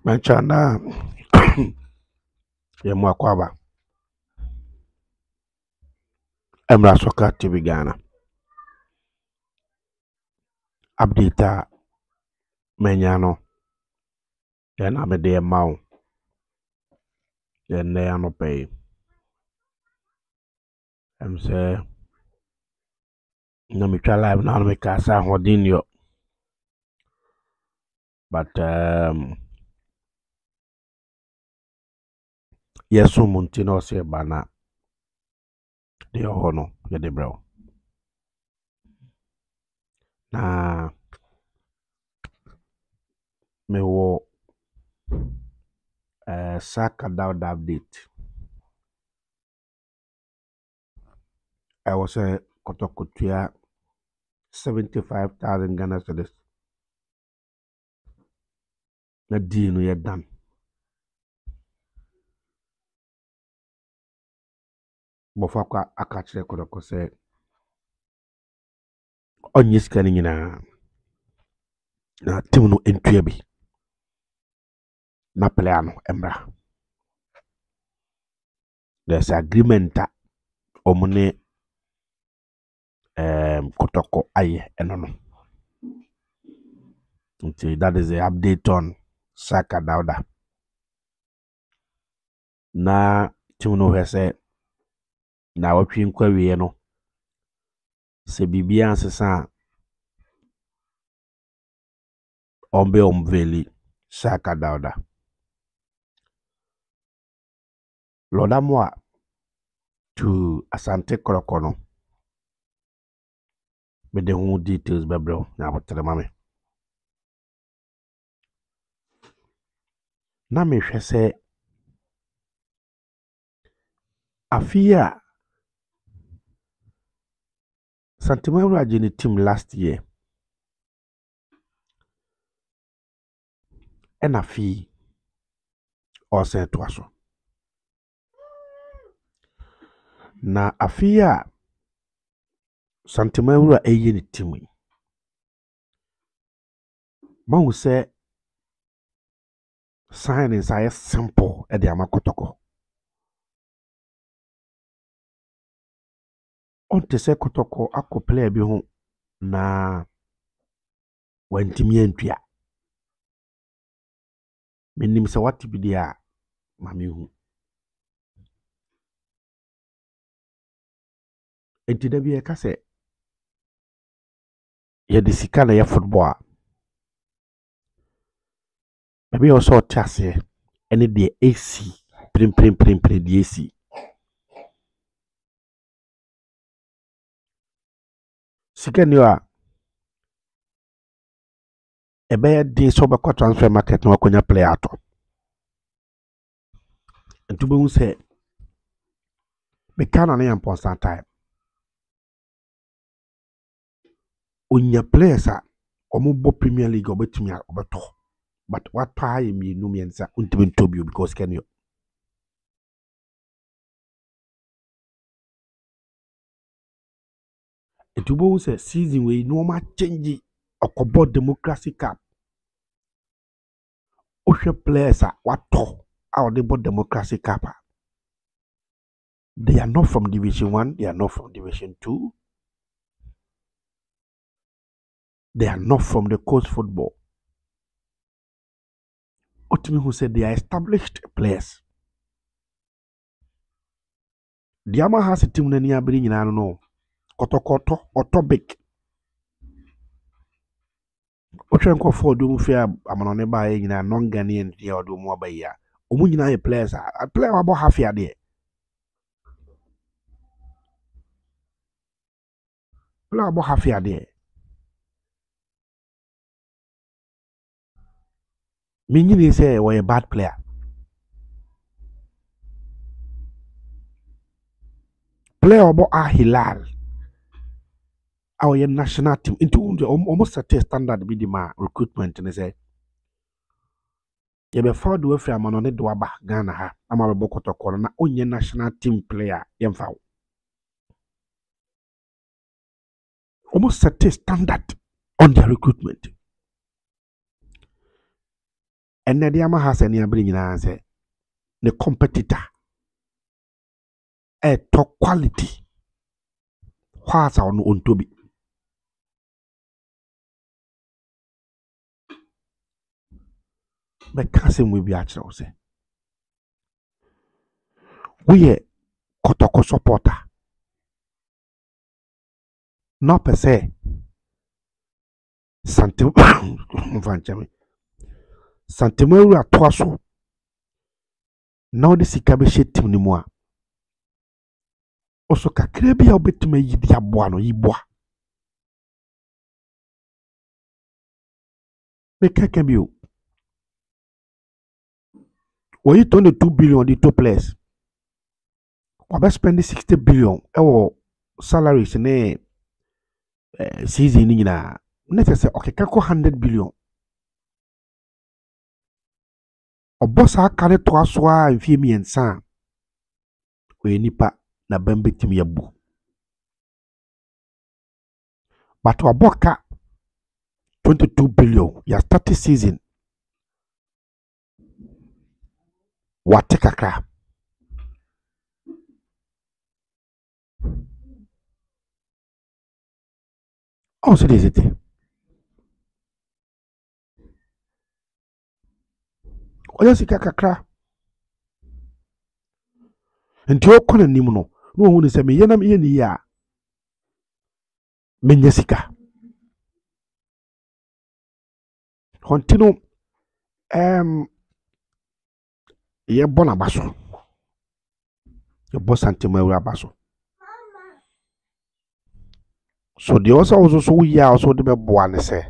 Manchana ya mwakwaba Emra Soka TV Ghana update menyano then amede mau then ne ano pay say no me try live now me kasa hodin yo but yesu muntino se bana de hono ya de bro na me wo Saka Dauda update I was a kotokutia 75,000 Ghana cedis na deal no ye done bofo kwa akachire kodoko se onye sika ni nyina na team no entua bi na player no emra there's agreement a omune kotoko aye eno no until that is the update on Saka Dauda na team no hwese na watwi nkwa wie no se bibia ansesa ombe omveli Saka Dauda lodamwa to Asante Korokono with the whole details bebro na botere mame na me hwese afia Santiago Ajini team last year and afi or sent to us na afia Santiago Ajini team man will say sign is a simple at the Amakotoko on te se kotoko ako play bi ho na wantimi antua menim se wati bi dia mame hu enti da bi e ka se ye de sika na ye football a bi o so tiase ene de AC prim de AC sika ni a ebe de so be kwa transfer market na wakonya player ato enti bo hu se be kana na important time onya players a omo Premier League obetumi obeto but what time mi no miensa untimi ntobio because can you etubo say season we no ma change okobo democracy cup ohwe players a wato our democracy cup they are not from division 1 they are not from division 2 they are not from the coast football otimi who said they are established players Diama has a team na ni abiri nyina no kotokoto otobic otwen ko for do mfi amanone ba ye nyina non Ghanaian dia odo mu abaya omu nyina ye players a player abo half ya de player abo half ya de me nyina say we a bad player player abo a Hilal our national team into almost a standard be the recruitment and say you be found we free amanone do aba Ghana ha ama be bokotoko na onye national team player yemfa almost set a standard on their recruitment and the Yama has any bringing answer. The competitor a top quality. What's our own to be? But cousin will be actually say. We are Kotoko supporter. No per se. Santimeru atoaso. Now the sikabe team ni moa. Also kakra bia obetime yi dia boa no yiboa. Me keke bi o. When you turn the 2 billion on the two players, we spend 60 billion our salaries in season ni na. Let's say okay, kako 100 billion. Oboss akare to aso a mfie miensa. We nipa na bambe tim yabu. But waboka 22 billion ya start season. Wate kakra. Oh, so this it. Oya sika kakra. Nti okona nim no. No hu ni se me yenam ye ni ya. Menya sika. Continue ye bona baso. Ye bo Santimeru abaso. So the also so we are also the boa ne say.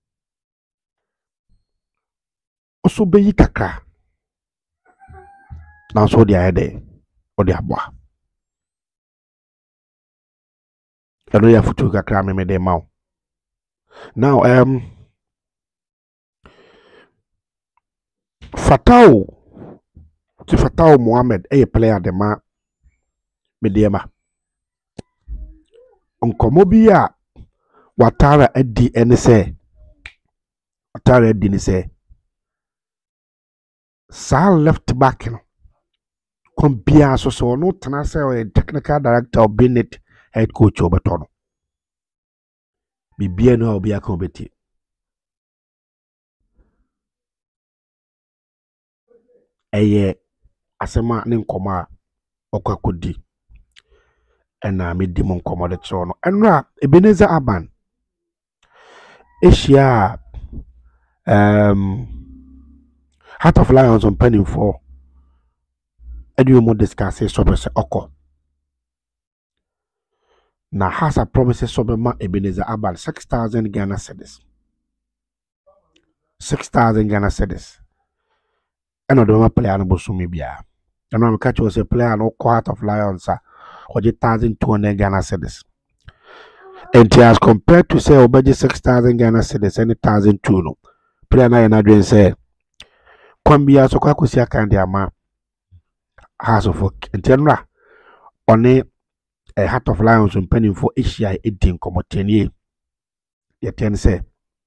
Also be yi kakra. Now so the ide or the aboa. I know you have to kakra me de ma. Now Fatau Mohammed a player de ma mediema. Onkomo bi a Watara edi ene say. Watara edi ni say. Sa left back no. Kompia so no tena say technical director of Bennett head coach obetono. Bibia no obi aka obeti. Eye asema ne nkoma okakodi. Ena me di mo nkoma de tro no. Enra Ebenezer Aban. Asia Heart of Lions on penning for Edu mo discuss so oko. Na has a promises so ma Ebenezer Aban 6,000 Ghana cedis. 6,000 Ghana cedis. Eno de ma player no bosumi bia. Eno am catch was a player no Heart of Lions or 1,200 Ghana cedis. And as compared to say obeji 6,000 Ghana cedis and 1,002 no. Player na yana say kwambia so kwa kusia kan dia ma House of Folk. Entenra one a Heart of Lions on penning for Asia 18 komotenie. Yeten say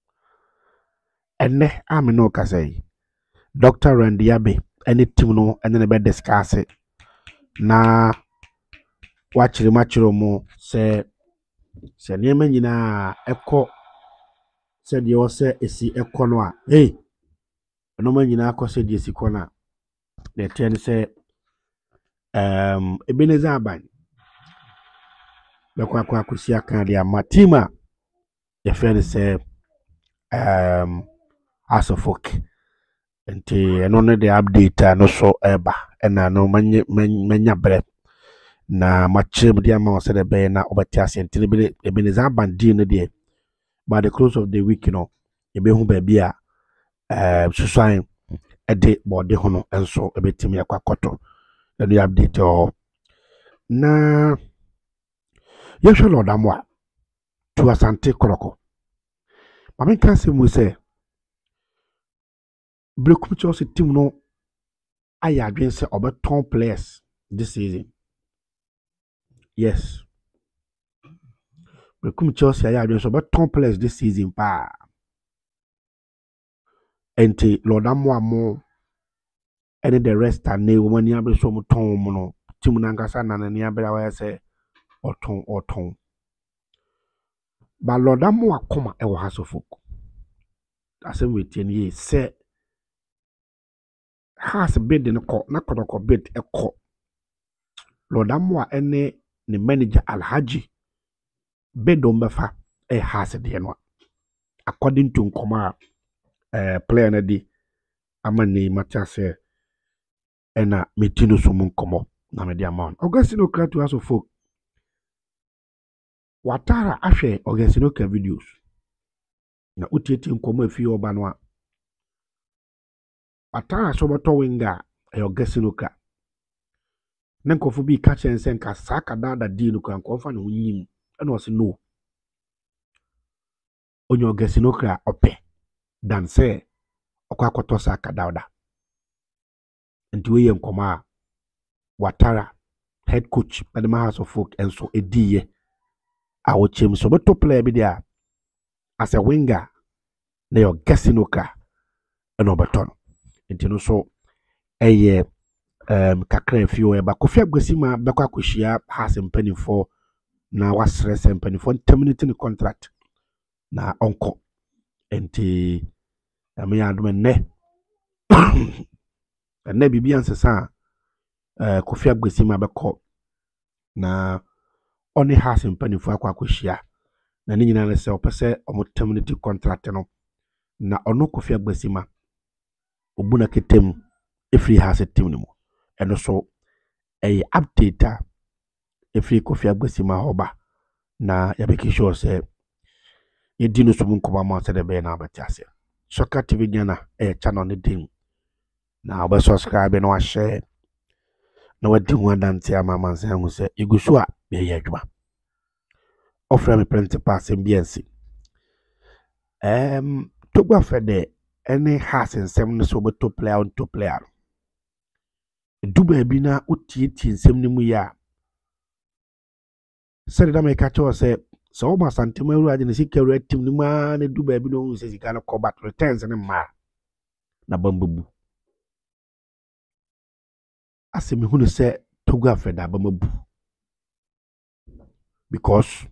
enne amino ka say Dr. Randy Abe any team no and then be discuss it. Na wachiri machiro mo say niema nyina ekọ said you say esi ekọ no a hey no ma nyina akọ said esi kọ na the ten say Ebenezer Aban bekwa kwa kusia kan dia matima the friend say House of Folk nti eno ne the update no so eba na no manya bre na machim dia ma say the be na obeti asenti ne Ebenezer Aban di no de by the close of the week you know ebe hu ba bia susan ede body hono enso ebetimi akwakoto the update o na yehwe lodamwa to Asante Koroko mama kan se mu se Brekum Chelsea team no aya adwen se obeton players this season. Yes, Brekum Chelsea aya adwen se obeton players this season pa enti Lord Amwamo and the rest are ne woman yabe so muton mono timunangasa na ne abera wa say oton but Lord Amwa koma e wo hasofok asem wetien ye say has bid in ko na kodoko bid e ko Lord Amwa ene ne manager Alhaji bedom befa e has de no according to nkoma player na di amani matase ena metino sumu nkomo na me di amount Augustino Kratu hasofok watara ahwe Augustino ka videos na utieti nkomo afi oba no a watara so boto winga Augustino ka na nkofo bi ka chense nka saka dada di no kan konfa ne hunyim ena o se no onye Augustino ka ope dan se okwa akoto saka dada nti we nkoma watara head coach Padima House of Folk enso ediye a wochem so beto player bi dia as a winger na Augustino ka eno beton nti no so eye kakra fio e ba Kofi Agbesima bekwa akohia House mpanifo na wasrese mpanifo terminating contract na onko enti ame adom ne na bibi ansesa Kofi Agbesima beko na oni House mpanifo akohia na ni nyina se opese omo terminating contract no na ono Kofi Agbesima obuna ketem efri House team no eno so update efri Kofi Agbesima hoba na yabeki sure say yedino so munkoma ma se de be na abatiase Soccer TV Ghana channel ne din na oba subscribe na share na wadi hu adanti amama nsan hu se igusu a be ye adwuma offer me principal MBNC togwa fede any House nsem ne so beto player on to player duba bi na utieti nsem ne mu ya sɛ da me ka cho sɛ sɛ o ma santem awura de ne sika awura tim ne ma ne duba bi no hu sɛ sika no call back returns ne ma na bambabu asemi hu ne sɛ togwa fede bambabu because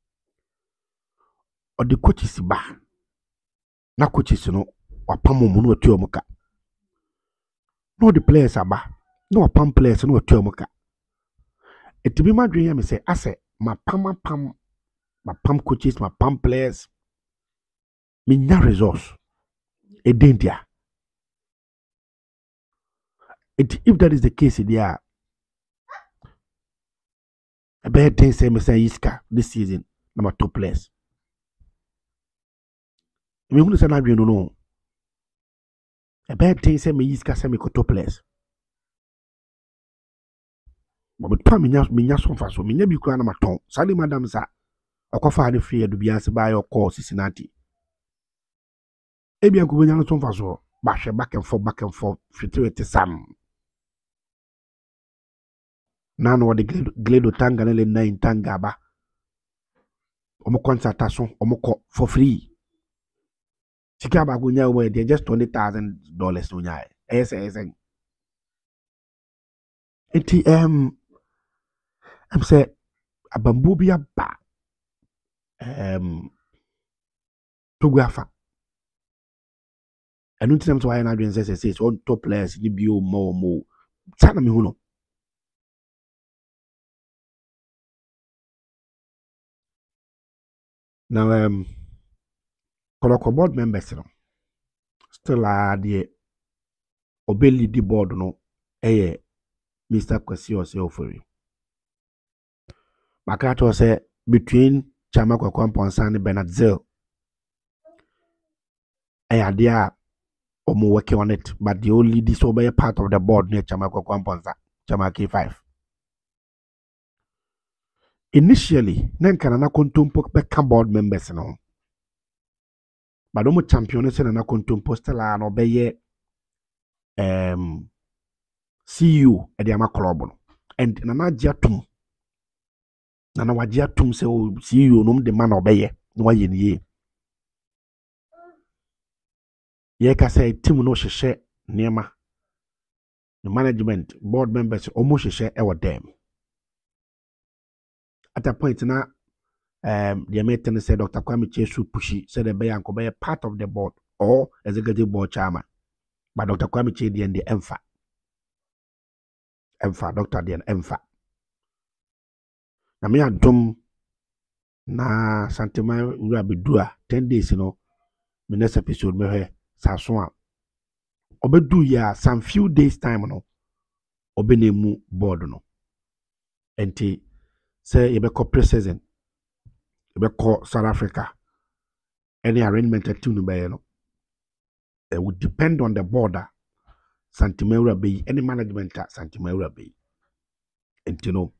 the coaches ba na coaches no wapam mu no watu omuka no the players aba no wapam players no watu omuka etibi madwen ya me say ase mapam coaches mapam players minya resource edendia if that is the case there a bad thing say me say iska this season number 2 players me hu say na dwen no a bad thing say me iska say me ko 2 players but pa minya so fa so minya bi kwa na maton sale madam sa akofa ne free edu bia se ba yo call Cincinnati ebia ko benya no so fa so ba hwe back and forth fitwete sam na no de Gledo Tanga ne le 9 Tanga ba omo contract so omo ko for free sika ba go nya we dey just $20,000 no nya esen enti I'm say abambu bia ba togafa enu tinam so na adwen say on top players ni bio mo sana me hu no now Koloko board members no still are the obeli di board no Mr. Kwesi Osei Makato say between Chama Kwampon and Bernard Zell idea omo working on it, but the only disobey part of the board near Chama Kwampon Chama K5 initially Nankana na kontumpo beka board members no but omo champion se na kontumpo stella no beye CEO Ediama club no and nana giatum nana wagiatum se o CEO no de man obeye no waye ni ka say team no hwehwe niema the management board members almost hwehwe e wo dem at a point na the meeting said Dr. Kwame Chesu Pushi said the Bayan could be a part of the board or executive board chairman. But Dr. Kwame Chesu and the EMFA. Dr. Dian EMFA. Na me adom na Santima Urabidua 10 days, you know, the next episode me Saswa. Obedu ya some few days time no. Obenemu board no. Enti say you be pre-season. You be South Africa. Any arrangement at no be no. It would depend on the border. Santimura Bay, any management at Santimura Bay. And you know,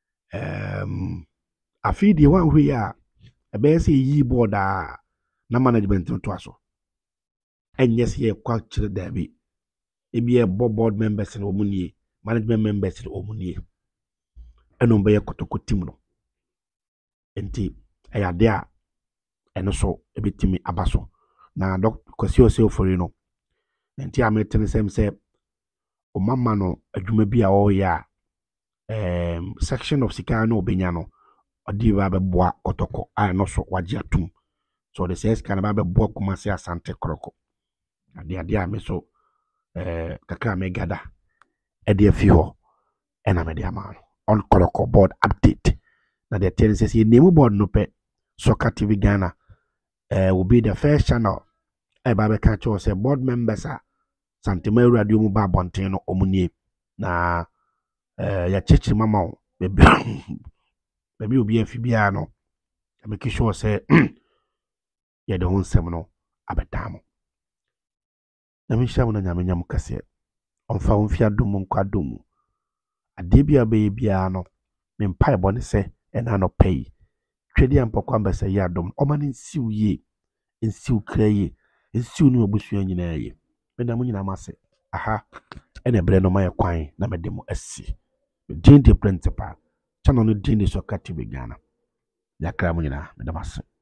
I feel the one we are a basic ye border na management to us. And yes, ye quite there be. It be a board members in Omunie, management members in Omunie. And on by a Kotoko Timno. And I are there, and also a bit Timmy Abaso. Now, Doctor Cosio for you know. And I met the same say. O mama no adwuma bi a o ya section of sika no obenya no odi ba beboa kotoko a no so wage atum so the says kan ba beboa Kumasi Asante Kroko ade a me so kakra me gada e de afi ho e na me de ama on Kroko board update na the tell says ye name board no pe Soccer TV Ghana will be the first channel e ba be catch us say board members are Santima radio mu ba bonten no omunie na ya chechi mama o bebi obi afibia no make sure say ya de honsem no abedamo na me hia mo na nyame nyam kase onfa onfia dum nkwadum ade bia be bia no me mpa ebo ne se ena no pay twedi ampokwa mbese ya dum o ma ne nsiw ye nsiw kraye nsiw no obusu nyina ye na mo nyina mase aha ene bre no ma ye kwan na medemo asi din the principal channel no din Soccer TV Ghana yakra mo nyina medemo ase